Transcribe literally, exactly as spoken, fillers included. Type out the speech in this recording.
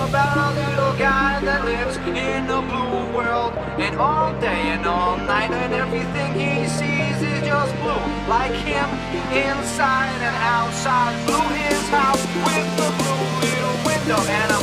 about a little guy that lives in a blue world, and all day and all night, and everything he sees is just blue. Like him, inside and outside, blue his house with the blue little window, and